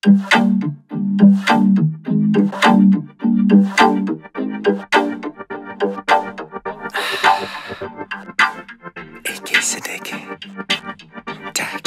AK Siddiq, Dak.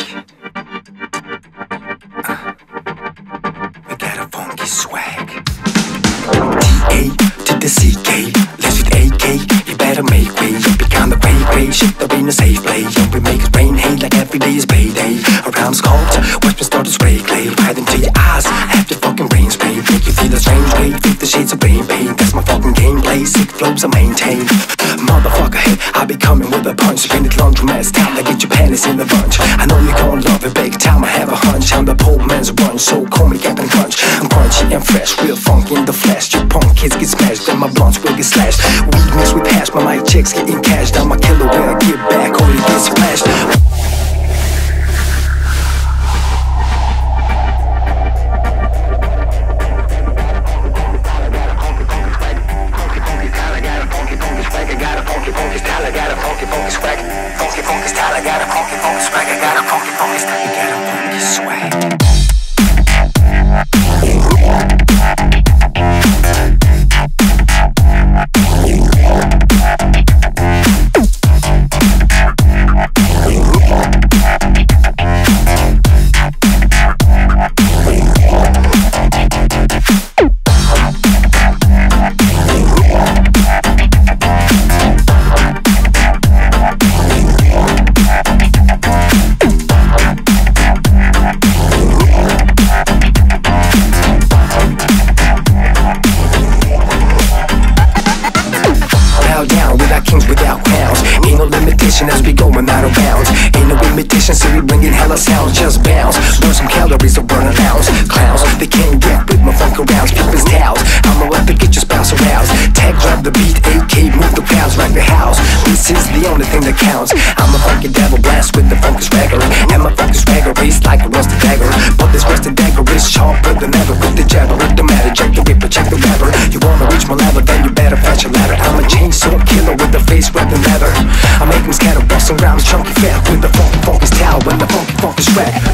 We got a funky swag. DA to the CK, let's with AK. You better make way. You become the way. Shit, there ain't a safe place. We make it rain, hate like every day is payday. Around cold, watch me start to spray clay. Right into your eyes, have your fucking brain spray. Make you feel a strange way, feel the shades of brain pain. That's my fucking gameplay, sick flows I maintain. Motherfucker, hey, I be coming with a punch. Spin it laundromat time to get your panties in the bunch. I know you gon' love it, big time, I have a hunch. I'm the poor man's bunch, so call me Captain Crunch. I'm crunchy and fresh, real funky in the flesh. Your punk kids get smashed, then my blunts will get slashed. Weakness we pass, my mic checks getting cashed. I'm a killer when I get back, only get splashed. As we going out of bounds. Ain't no imitation, so we bringing hella sounds. Just bounce, burn some calories or burn an ounce. Clowns, they can't get with my funk around. People's towels, I'ma let the get your spouse aroused. Tag grab the beat, AK move the crowds, rock the house. This is the only thing that counts. I'm a funky devil blast with the funky swagger. And my funky swagger race like a rusted dagger. But this rusted dagger is sharper than ever. With the jabber, it don't matter, check the ripper, check the rapper. You wanna reach my level, then you better fetch a ladder. I'm a chainsaw killer with the face wrapped in leather. I make them scatter, bustin' rhymes, chunky fat with the funky style, with the funky swag.